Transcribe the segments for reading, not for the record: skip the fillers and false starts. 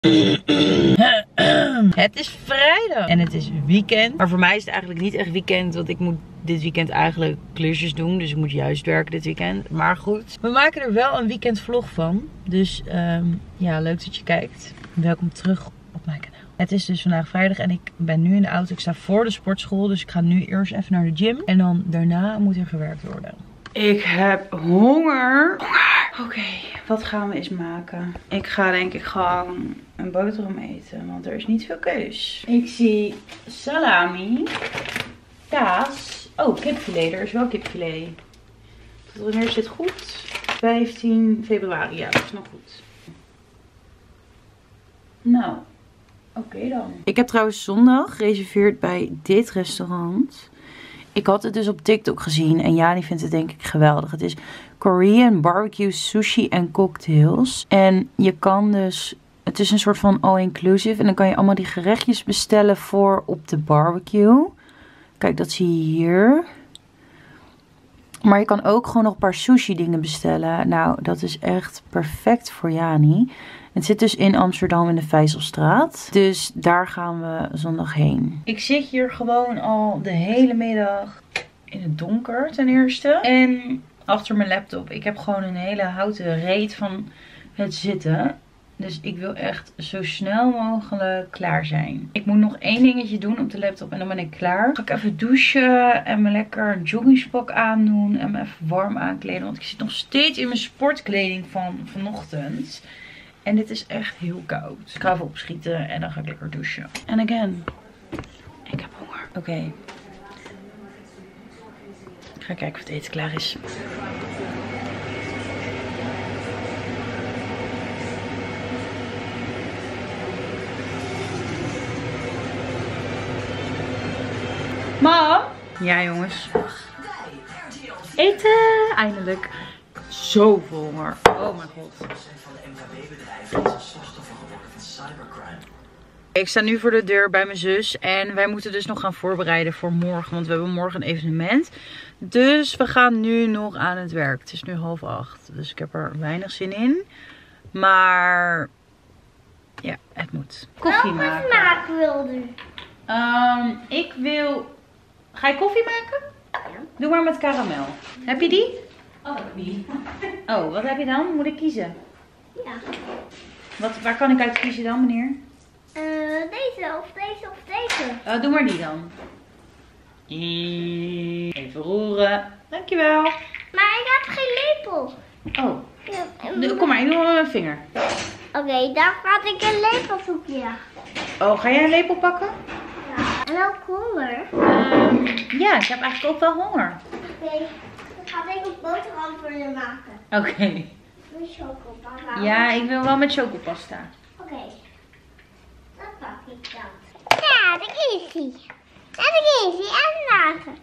Het is vrijdag en het is weekend. Maar voor mij is het eigenlijk niet echt weekend, want ik moet dit weekend eigenlijk klusjes doen. Dus ik moet juist werken dit weekend. Maar goed, we maken er wel een weekendvlog van. Dus ja, leuk dat je kijkt. Welkom terug op mijn kanaal. Het is dus vandaag vrijdag en ik ben nu in de auto. Ik sta voor de sportschool, dus ik ga nu eerst even naar de gym. En dan daarna moet er gewerkt worden. Ik heb honger. Oké, wat gaan we eens maken? Ik ga denk ik gewoon een boterham eten, want er is niet veel keus. Ik zie salami, kaas. Oh, kipfilet. Er is wel kipfilet. Wanneer is dit goed? 15 februari. Ja, dat is nog goed. Nou, oké dan. Ik heb trouwens zondag gereserveerd bij dit restaurant. Ik had het dus op TikTok gezien en Jani vindt het denk ik geweldig. Het is Korean barbecue sushi en cocktails. En je kan dus, het is een soort van all-inclusive. En dan kan je allemaal die gerechtjes bestellen voor op de barbecue. Kijk, dat zie je hier. Maar je kan ook gewoon nog een paar sushi dingen bestellen. Nou, dat is echt perfect voor Jani. Het zit dus in Amsterdam in de Vijzelstraat. Dus daar gaan we zondag heen. Ik zit hier gewoon al de hele middag in het donker ten eerste. En achter mijn laptop. Ik heb gewoon een hele houten reet van het zitten. Dus ik wil echt zo snel mogelijk klaar zijn. Ik moet nog één dingetje doen op de laptop en dan ben ik klaar. Ga ik even douchen en me lekker een joggingspak aandoen. En me even warm aankleden. Want ik zit nog steeds in mijn sportkleding van vanochtend. En dit is echt heel koud. Dus ik ga even opschieten en dan ga ik lekker douchen. En again, ik heb honger. Oké. Ik ga kijken of het eten klaar is. Mam? Ja jongens. Eten! Eindelijk. Zoveel honger. Oh mijn god. Ik sta nu voor de deur bij mijn zus en wij moeten dus nog gaan voorbereiden voor morgen, want we hebben morgen een evenement. Dus we gaan nu nog aan het werk. Het is nu 7:30, dus ik heb er weinig zin in. Maar ja, het moet. Koffie maken. Welke smaak wilde u? Ik wil... Ga je koffie maken? Ja. Doe maar met karamel. Heb je die? Oh, niet. Oh, wat heb je dan? Moet ik kiezen? Ja. Waar kan ik uit kiezen dan, meneer? Deze of deze of deze. Doe maar die dan. Even roeren. Dankjewel. Maar ik heb geen lepel. Oh. Kom maar, ik doe maar met mijn vinger. Oké, dan ga ik een lepel zoeken, ja. Oh, ga jij een lepel pakken? Ja. En ook honger. Ja, ik heb eigenlijk ook wel honger. Oké, dan ga ik een boterham voor je maken. Oké. Met chocopasta. Ja, ik wil wel met chocopasta. Oké. Dat pak ik dan. Ja, dat is hij. En dat is hij. En later.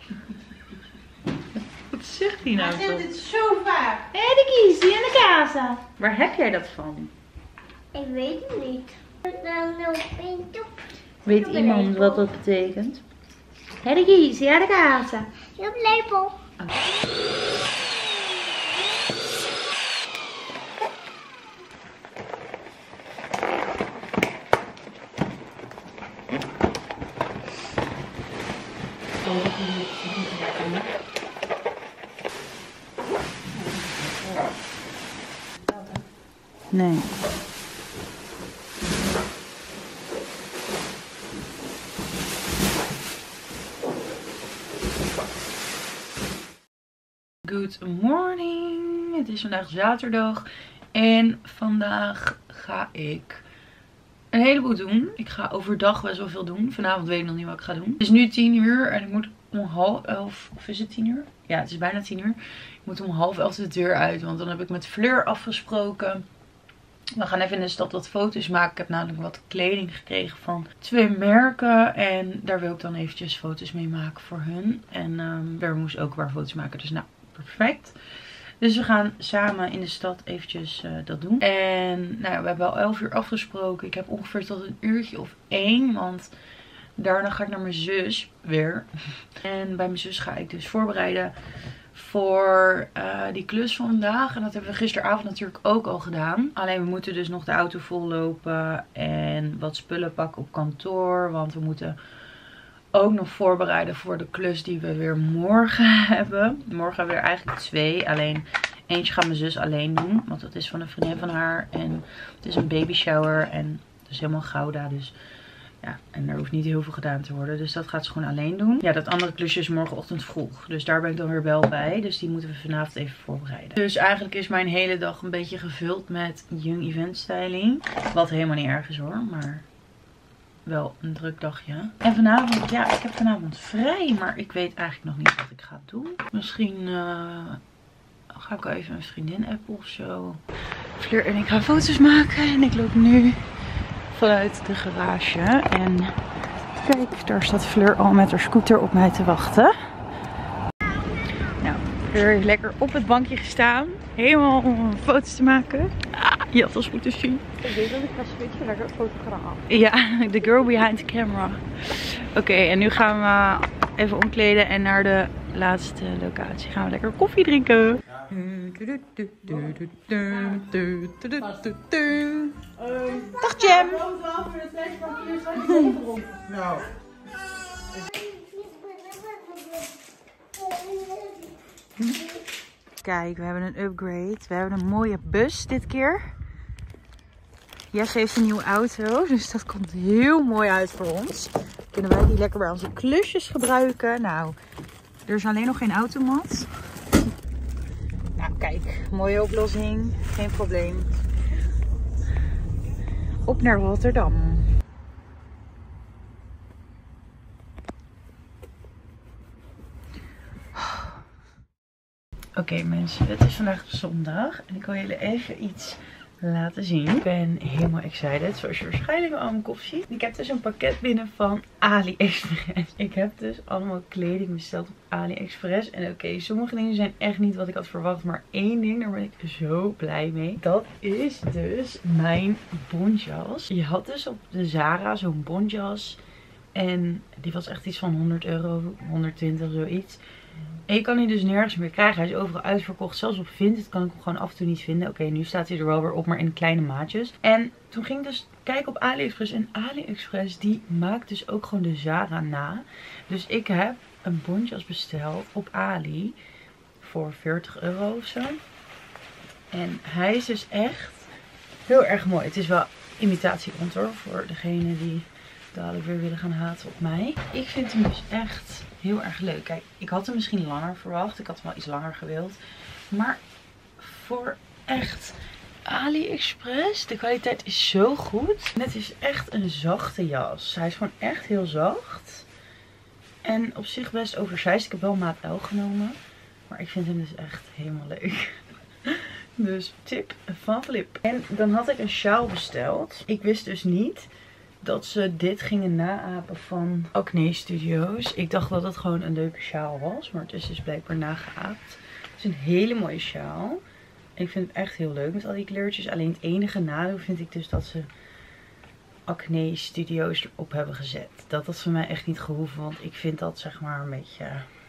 Wat zegt hij nou Hij toch? zegt het zo vaak. Hé, de kiezie en de casa. Waar heb jij dat van? Ik weet het niet. Weet iemand wat dat betekent? Hé, de kiezie en de casa. Je hebt lepel. Nee. Good morning. Het is vandaag zaterdag. En vandaag ga ik een heleboel doen. Ik ga overdag best wel veel doen. Vanavond weet ik nog niet wat ik ga doen. Het is nu 10 uur en ik moet om 10:30, of is het 10 uur? Ja, het is bijna 10 uur. Ik moet om 10:30 de deur uit, want dan heb ik met Fleur afgesproken. We gaan even in de stad wat foto's maken. Ik heb namelijk wat kleding gekregen van 2 merken. En daar wil ik dan eventjes foto's mee maken voor hun. En Fleur moest ook waar foto's maken. Dus nou, perfect. Dus we gaan samen in de stad eventjes dat doen. En nou ja, we hebben al 11 uur afgesproken. Ik heb ongeveer tot een uurtje of 1. Want daarna ga ik naar mijn zus weer. En bij mijn zus ga ik dus voorbereiden voor die klus vandaag. En dat hebben we gisteravond natuurlijk ook al gedaan. Alleen we moeten dus nog de auto vollopen en wat spullen pakken op kantoor. Want we moeten ook nog voorbereiden voor de klus die we weer morgen hebben. Morgen hebben we er eigenlijk 2. Alleen eentje gaat mijn zus alleen doen. Want dat is van een vriendin van haar. En het is een baby shower. En het is helemaal Gouda. Dus ja, en er hoeft niet heel veel gedaan te worden. Dus dat gaat ze gewoon alleen doen. Ja, dat andere klusje is morgenochtend vroeg. Dus daar ben ik dan weer wel bij. Dus die moeten we vanavond even voorbereiden. Dus eigenlijk is mijn hele dag een beetje gevuld met Young Event styling. Wat helemaal niet erg is hoor. Maar wel een druk dagje. En vanavond, ja, ik heb vanavond vrij. Maar ik weet eigenlijk nog niet wat ik ga doen. Misschien ga ik wel even een vriendin appen of zo. Fleur en ik gaan foto's maken. En ik loop nu vanuit de garage. En kijk, daar staat Fleur al met haar scooter op mij te wachten. Nou, Fleur heeft lekker op het bankje gestaan. Helemaal om foto's te maken. Je had ons moeten zien. Ik weet dat ik ga switchen naar de fotograaf. Ja, the girl behind the camera. Oké, en nu gaan we even omkleden en naar de laatste locatie. Gaan we lekker koffie drinken. Dag Jam. Nou. Kijk, we hebben een upgrade. We hebben een mooie bus dit keer. Jesse heeft een nieuwe auto, dus dat komt heel mooi uit voor ons. Kunnen wij die lekker bij onze klusjes gebruiken. Nou, er is alleen nog geen automat. Nou, kijk, mooie oplossing. Geen probleem. Op naar Rotterdam. Oké mensen, het is vandaag zondag en ik wil jullie even iets laten zien. Ik ben helemaal excited, zoals je waarschijnlijk al aan mijn kop ziet. Ik heb dus een pakket binnen van AliExpress. Ik heb dus allemaal kleding besteld op AliExpress. En oké, sommige dingen zijn echt niet wat ik had verwacht. Maar één ding, daar ben ik zo blij mee. Dat is dus mijn bontjas. Je had dus op de Zara zo'n bontjas. En die was echt iets van 100 euro, 120, zoiets. En je kan die dus nergens meer krijgen. Hij is overal uitverkocht. Zelfs op Vinted kan ik hem gewoon af en toe niet vinden. Oké, nu staat hij er wel weer op, maar in kleine maatjes. En toen ging ik dus kijken op AliExpress. En AliExpress die maakt dus ook gewoon de Zara na. Dus ik heb een bontjas besteld op Ali. Voor 40 euro of zo. En hij is dus echt heel erg mooi. Het is wel imitatiebont hoor. Voor degene die dadelijk weer willen gaan haten op mij. Ik vind hem dus echt heel erg leuk. Kijk, ik had hem misschien langer verwacht. Ik had hem wel iets langer gewild. Maar voor echt AliExpress, de kwaliteit is zo goed. En het is echt een zachte jas. Hij is gewoon echt heel zacht. En op zich best oversized. Ik heb wel maat L genomen. Maar ik vind hem dus echt helemaal leuk. Dus tip van Flip. En dan had ik een sjaal besteld. Ik wist dus niet dat ze dit gingen naapen van Acne Studios. Ik dacht dat het gewoon een leuke sjaal was. Maar het is dus blijkbaar nageaapt. Het is een hele mooie sjaal. En ik vind het echt heel leuk met al die kleurtjes. Alleen het enige nadeel vind ik dus dat ze Acne Studios erop hebben gezet. Dat had voor mij echt niet gehoeven. Want ik vind dat zeg maar een beetje...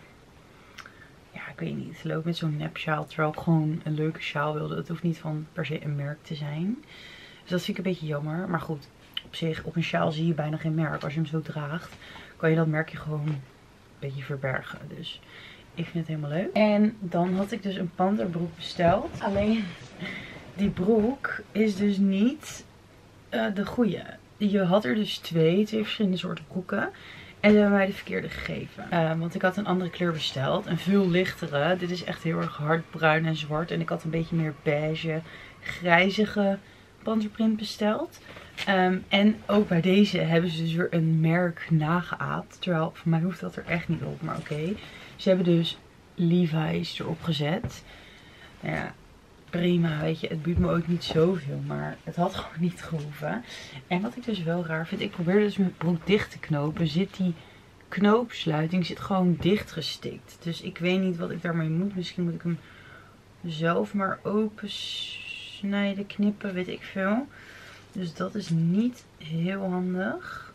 Ja, ik weet niet. Leuk met zo'n nepsjaal. Terwijl ik gewoon een leuke sjaal wilde. Het hoeft niet van per se een merk te zijn. Dus dat vind ik een beetje jammer. Maar goed. Op zich, op een sjaal zie je bijna geen merk. Als je hem zo draagt, kan je dat merkje gewoon een beetje verbergen. Dus ik vind het helemaal leuk. En dan had ik dus een panterbroek besteld. Alleen, die broek is dus niet de goede. Je had er dus twee verschillende soorten broeken. En ze hebben mij de verkeerde gegeven. Want ik had een andere kleur besteld. Een veel lichtere. Dit is echt heel erg hard bruin en zwart. En ik had een beetje meer beige, grijzige panterprint besteld. En ook bij deze hebben ze dus weer een merk nageaapt. Terwijl voor mij hoeft dat er echt niet op. Maar oké. Ze hebben dus Levi's erop gezet. Nou ja, prima. Weet je, het buurt me ook niet zoveel. Maar het had gewoon niet gehoeven. En wat ik dus wel raar vind. Ik probeerde dus mijn broek dicht te knopen. Zit die knoopsluiting gewoon dichtgestikt. Dus ik weet niet wat ik daarmee moet. Misschien moet ik hem zelf maar open snijden, knippen. Weet ik veel. Dus dat is niet heel handig.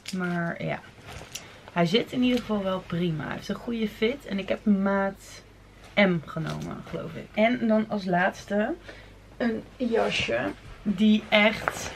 Maar ja. Hij zit in ieder geval wel prima. Hij heeft een goede fit. En ik heb een maat M genomen, geloof ik. En dan als laatste een jasje die echt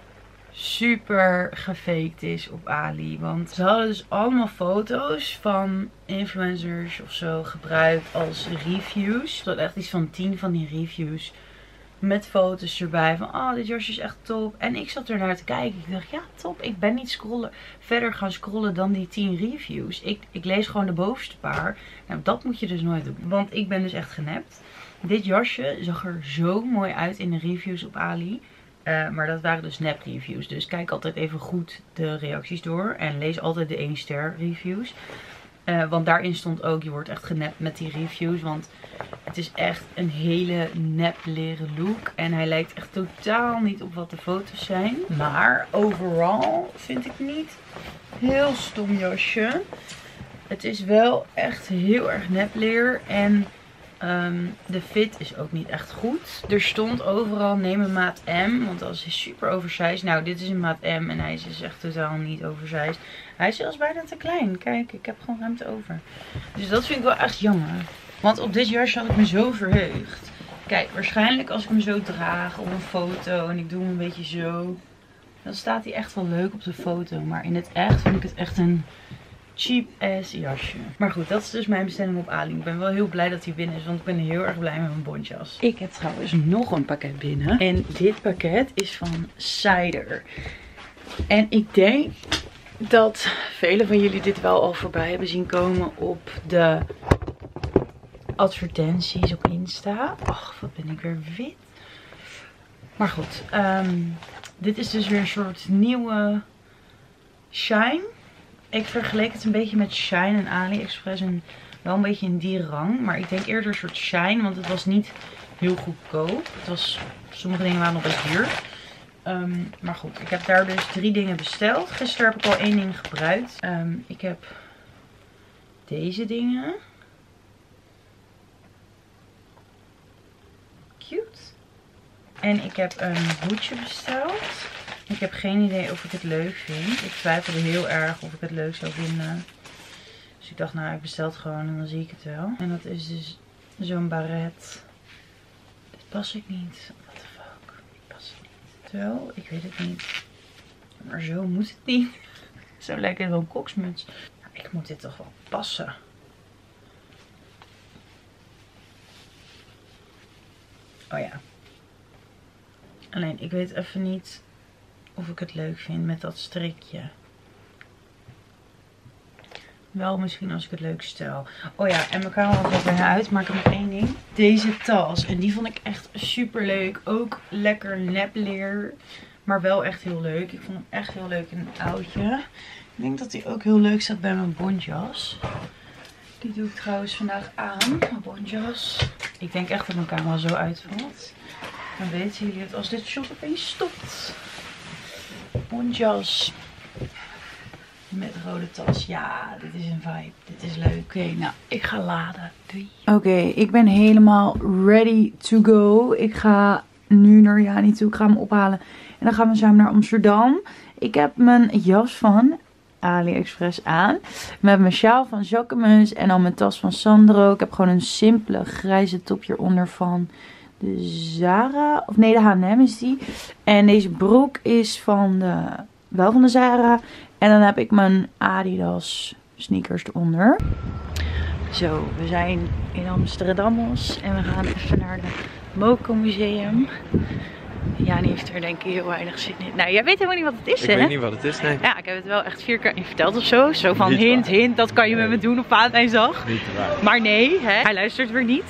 super gefaked is op Ali. Want ze hadden dus allemaal foto's van influencers of zo gebruikt als reviews. Er echt iets van 10 van die reviews. Met foto's erbij van, oh, dit jasje is echt top. En ik zat er naar te kijken. Ik dacht, ja, top. Ik ben niet verder gaan scrollen dan die 10 reviews. Ik lees gewoon de bovenste paar. Nou, dat moet je dus nooit doen. Want ik ben dus echt genept. Dit jasje zag er zo mooi uit in de reviews op Ali. Maar dat waren dus nep reviews. Dus kijk altijd even goed de reacties door. En lees altijd de 1 ster reviews. Want daarin stond ook, je wordt echt genept met die reviews. Want het is echt een hele nep leren look. En hij lijkt echt totaal niet op wat de foto's zijn. Maar overal vind ik niet heel stom jasje. Het is wel echt heel erg nep leer. En de fit is ook niet echt goed. Er stond overal neem een maat M. Want dat is super oversized. Nou, dit is een maat M. En hij is dus echt totaal niet oversized. Hij is zelfs bijna te klein. Kijk, ik heb gewoon ruimte over. Dus dat vind ik wel echt jammer. Want op dit jasje had ik me zo verheugd. Kijk, waarschijnlijk als ik hem zo draag op een foto. En ik doe hem een beetje zo. Dan staat hij echt wel leuk op de foto. Maar in het echt vind ik het echt een cheap ass jasje. Maar goed, dat is dus mijn bestelling op Ali. Ik ben wel heel blij dat hij binnen is, want ik ben heel erg blij met mijn bontjas. Ik heb trouwens nog een pakket binnen. En dit pakket is van Cider. En ik denk dat velen van jullie dit wel al voorbij hebben zien komen op de advertenties op Insta. Ach, wat ben ik weer wit. Maar goed, dit is dus weer een soort nieuwe Shine. Ik vergeleek het een beetje met Shine en AliExpress en wel een beetje in die rang. Maar ik denk eerder een soort Shine, want het was niet heel goedkoop. Sommige dingen waren nog best duur. Maar goed, ik heb daar dus 3 dingen besteld. Gisteren heb ik al 1 ding gebruikt. Ik heb deze dingen. Cute. En ik heb een hoedje besteld. Ik heb geen idee of ik het leuk vind. Ik twijfelde heel erg of ik het leuk zou vinden. Dus ik dacht, nou, ik bestel het gewoon en dan zie ik het wel. En dat is dus zo'n baret. Dit pas ik niet. What the fuck? Ik pas het niet. Terwijl, ik weet het niet. Maar zo moet het niet. Zo lekker zo'n koksmuts. Nou, ik moet dit toch wel passen. Oh ja. Alleen, ik weet even niet of ik het leuk vind met dat strikje. Wel misschien als ik het leuk stel. Oh ja, en mijn camera gaat bijna uit, maar ik heb nog 1 ding. Deze tas. En die vond ik echt super leuk. Ook lekker nepleer. Maar wel echt heel leuk. Ik vond hem echt heel leuk in een oudje. Ik denk dat die ook heel leuk staat bij mijn bontjas. Die doe ik trouwens vandaag aan. Mijn bontjas. Ik denk echt dat mijn camera zo uitvalt. Dan weten jullie het als dit shot opeens stopt. Bontjas. Met rode tas. Ja, dit is een vibe. Dit is leuk. Oké, nou, ik ga laden. Doei. Oké, ik ben helemaal ready to go. Ik ga nu naar Jani toe. Ik ga hem ophalen. En dan gaan we samen naar Amsterdam. Ik heb mijn jas van AliExpress aan. Met mijn sjaal van Jacquemus. En dan mijn tas van Sandro. Ik heb gewoon een simpele grijze top hieronder van de Zara. Of nee, de H&M is die. En deze broek is van wel van de Zara. En dan heb ik mijn Adidas sneakers eronder. Zo, we zijn in Amsterdam en we gaan even naar het Moco Museum. Jani heeft er denk ik heel weinig zin in. Nou, jij weet helemaal niet wat het is, hè? Ik weet niet wat het is, nee. Ja, ik heb het wel echt 4 keer verteld of zo. Zo van hint, dat kan je met me doen op Valentijnsdag. Niet waar. Maar nee, hè? Hij luistert weer niet.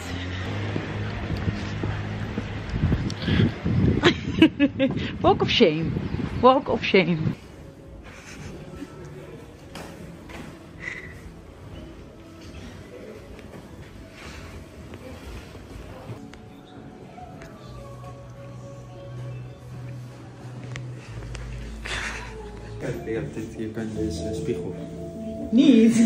Walk of shame. Walk of shame. Kijk, je bent deze spiegel. Niet?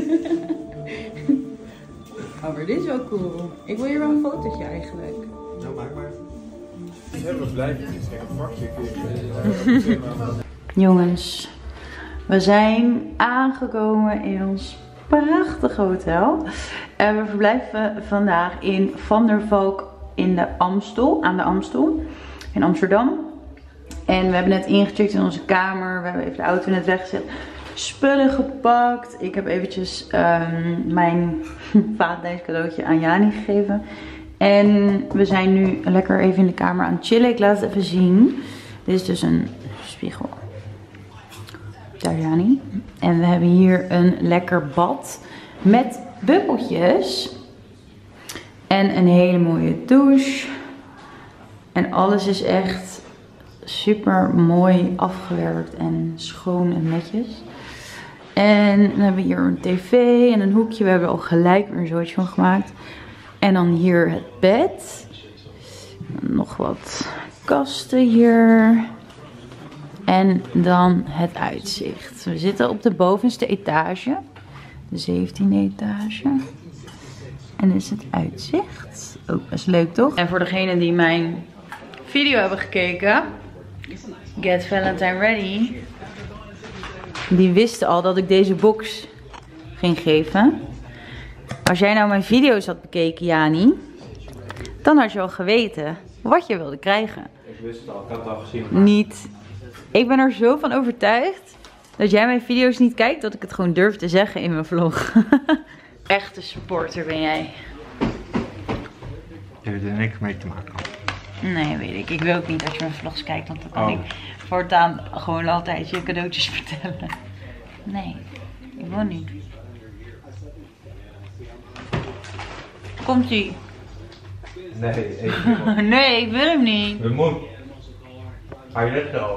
Oh, maar dit is wel cool. Ik wil hier wel een fotootje eigenlijk. Nou, maak maar. Helemaal blij. Het is een vakje. Jongens, we zijn aangekomen in ons prachtige hotel. We verblijven vandaag in Van der Valk in de Amstel, aan de Amstel in Amsterdam. En we hebben net ingecheckt in onze kamer. We hebben even de auto net weggezet. Spullen gepakt. Ik heb eventjes mijn Valentijns cadeautje aan Jani gegeven. En we zijn nu lekker even in de kamer aan het chillen. Ik laat het even zien. Dit is dus een spiegel. Daar Jani. En we hebben hier een lekker bad met bubbeltjes. En een hele mooie douche. En alles is echt super mooi afgewerkt en schoon en netjes. En dan hebben we hier een tv en een hoekje. We hebben al gelijk weer een zootje van gemaakt. En dan hier het bed. Nog wat kasten hier. En dan het uitzicht. We zitten op de bovenste etage. De 17e etage. En dit is het uitzicht. Ook best leuk toch? En voor degenen die mijn video hebben gekeken. Get Valentine Ready. Die wisten al dat ik deze box ging geven. Als jij nou mijn video's had bekeken, Jani. Dan had je al geweten wat je wilde krijgen. Ik wist het al, ik had het al gezien. Niet. Ik ben er zo van overtuigd dat jij mijn video's niet kijkt, dat ik het gewoon durf te zeggen in mijn vlog. Echte supporter ben jij. Je hebt er niks mee te maken. Nee, weet ik. Ik wil ook niet dat je mijn vlogs kijkt, want dan kan ik voortaan gewoon altijd je cadeautjes vertellen. Nee, ik wil niet. Komt-ie? Nee, ik Nee, ik wil hem niet. Dat moet. Ga je net zo.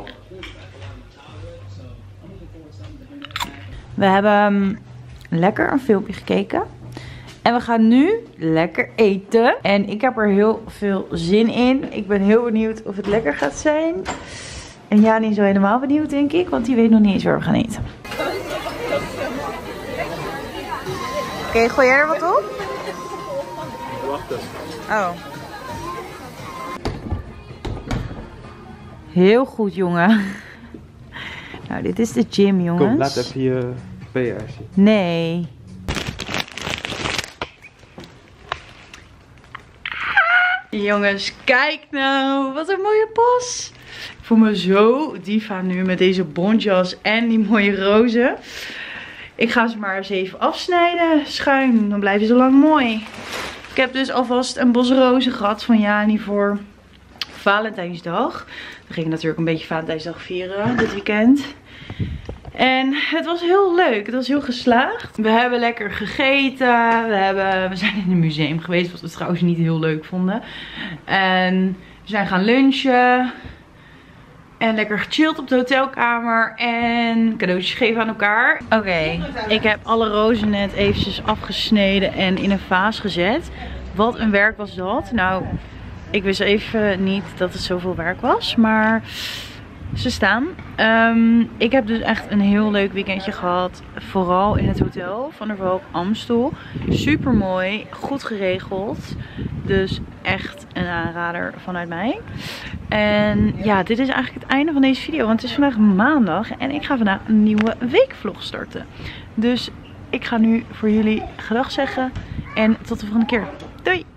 We hebben lekker een filmpje gekeken. En we gaan nu lekker eten. En ik heb er heel veel zin in. Ik ben heel benieuwd of het lekker gaat zijn. En Jani is wel helemaal benieuwd, denk ik. Want die weet nog niet eens waar we gaan eten. Oké, gooi jij er wat op? Wacht eens. Oh. Heel goed, jongen. Nou, dit is de gym, jongens. Kom, laat even je PR zien. Nee. Jongens, kijk nou. Wat een mooie pas. Ik voel me zo diva nu met deze bontjas en die mooie rozen. Ik ga ze maar eens even afsnijden. Schuin. Dan blijven ze lang mooi. Ik heb dus alvast een bos rozen gehad van Jani voor Valentijnsdag. We gingen natuurlijk een beetje Valentijnsdag vieren dit weekend. En het was heel leuk. Het was heel geslaagd. We hebben lekker gegeten. We zijn in een museum geweest. Wat we trouwens niet heel leuk vonden. En we zijn gaan lunchen. En lekker gechilled op de hotelkamer. En cadeautjes geven aan elkaar. Oké, ik heb alle rozen net eventjes afgesneden en in een vaas gezet. Wat een werk was dat. Nou, ik wist even niet dat het zoveel werk was. Maar ze staan. Ik heb dus echt een heel leuk weekendje gehad. Vooral in het hotel Van der Valk Amstel. Super mooi. Goed geregeld. Dus echt een aanrader vanuit mij. En ja, dit is eigenlijk het einde van deze video. Want het is vandaag maandag. En ik ga vandaag een nieuwe weekvlog starten. Dus ik ga nu voor jullie gedag zeggen. En tot de volgende keer. Doei!